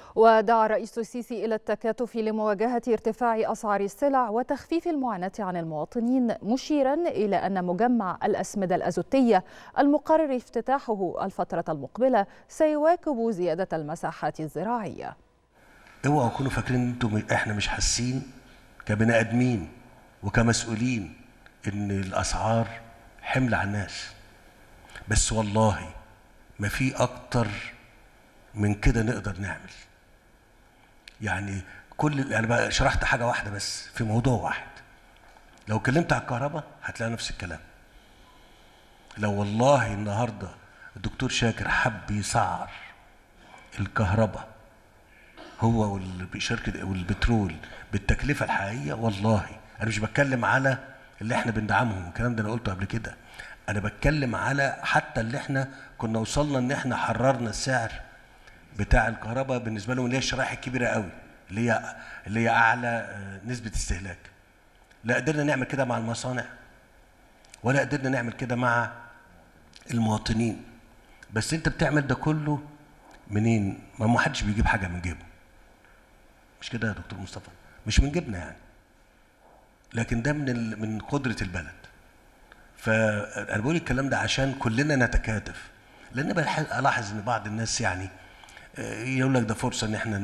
ودعا الرئيس السيسي إلى التكاتف لمواجهة ارتفاع أسعار السلع وتخفيف المعاناة عن المواطنين، مشيرا إلى أن مجمع الأسمدة الأزوتية المقرر افتتاحه الفترة المقبلة سيواكب زيادة المساحات الزراعية. اوعوا تكونوا فاكرين احنا مش حاسين كبني ادمين وكمسؤولين ان الاسعار حمل على الناس، بس والله ما في اكتر من كده نقدر نعمل. يعني انا بقى شرحت حاجه واحده بس في موضوع واحد. لو اتكلمت على الكهرباء هتلاقي نفس الكلام. لو والله النهارده الدكتور شاكر حب يسعر الكهرباء هو والشركه والبترول بالتكلفه الحقيقيه، والله انا مش بتكلم على اللي احنا بندعمهم، الكلام ده انا قلته قبل كده. انا بتكلم على حتى اللي احنا كنا وصلنا ان احنا حررنا السعر بتاع الكهرباء بالنسبه لهم، اللي هي الشرائح الكبيره قوي اللي هي اعلى نسبه استهلاك. لا قدرنا نعمل كده مع المصانع ولا قدرنا نعمل كده مع المواطنين. بس انت بتعمل ده كله منين؟ ما حدش بيجيب حاجه من جيبه، مش كده يا دكتور مصطفى؟ مش من جيبنا يعني، لكن ده من قدره البلد. فانا بقول الكلام ده عشان كلنا نتكاتف، لان بلاحظ ان بعض الناس يعني يقول لك ده فرصه ان احنا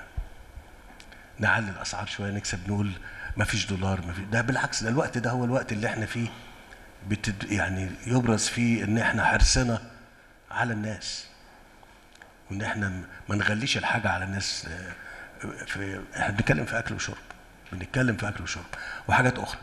نعلي الاسعار شويه نكسب، نقول ما فيش دولار، ما فيش. ده بالعكس، ده الوقت ده هو الوقت اللي احنا فيه يعني يبرز فيه ان احنا حرصنا على الناس، وان احنا ما نغليش الحاجه على الناس. احنا بنتكلم في اكل وشرب، بنتكلم في اكل وشرب وحاجات اخرى.